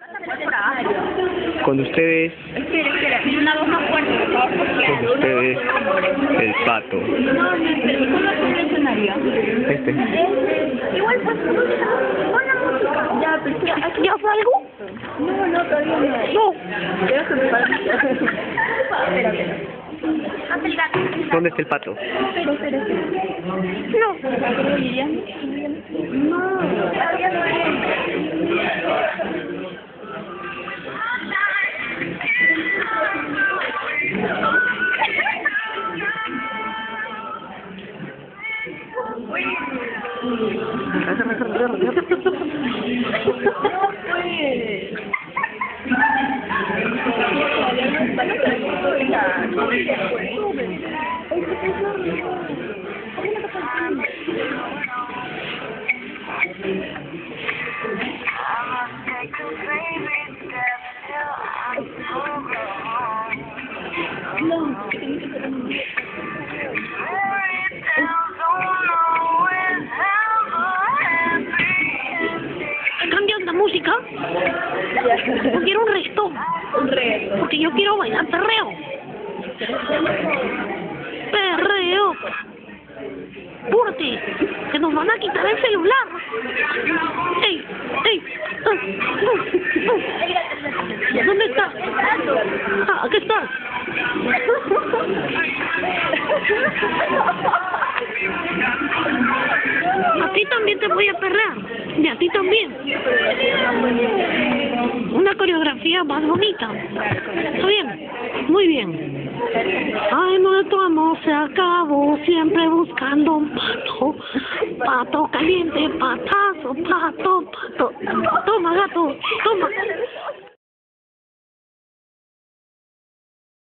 Con ustedes, Espera, una voz más fuerte, por favor, porque... con ustedes, el pato. No, pero ¿cómo es el escenario? Igual pues, pon la música. Ya, pero espera, ¿ya salgo? No, todavía no. No. Déjame para mí. Espera. Haz el gato. ¿Dónde está el pato? Espera. No. No. ¿Cambian la música? Quiero un resto. Porque yo quiero bailar perreo. Perreo. Púrate, que nos van a quitar el celular. ¡Ey! ¿Dónde está? Ah, aquí está. A ti también te voy a perrear. Y a ti también. Una coreografía más bonita. ¿Está bien? Muy bien. Ay, nuestro amor se acabó, siempre buscando un pato. Pato caliente, patazo, pato. Toma, gato, toma.